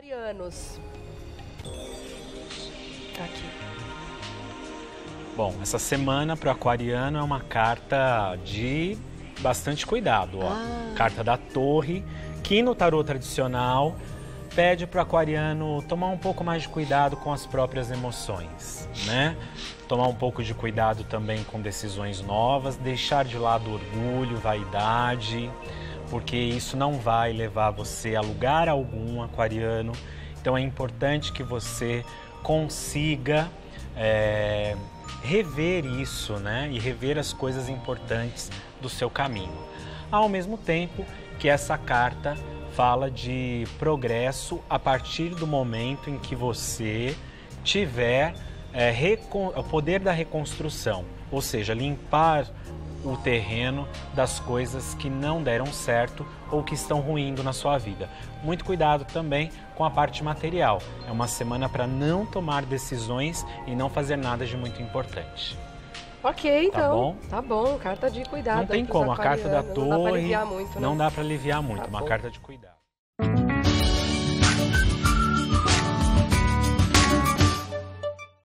Aquarianos. Tá aqui. Bom, essa semana para o aquariano é uma carta de bastante cuidado, ó. Carta da Torre, que no tarô tradicional pede para o aquariano tomar um pouco mais de cuidado com as próprias emoções, né? Tomar um pouco de cuidado também com decisões novas, deixar de lado orgulho, vaidade, porque isso não vai levar você a lugar algum, aquariano. Então é importante que você consiga rever isso, né? E rever as coisas importantes do seu caminho. Ao mesmo tempo que essa carta fala de progresso a partir do momento em que você tiver o poder da reconstrução, ou seja, limpar o terreno das coisas que não deram certo ou que estão ruindo na sua vida. Muito cuidado também com a parte material. É uma semana para não tomar decisões e não fazer nada de muito importante. Ok, então. Tá bom? Tá bom, carta de cuidado. Não tem como, a carta da Torre não dá para aliviar muito, né? Não dá para aliviar muito, Tá uma bom. carta de cuidado.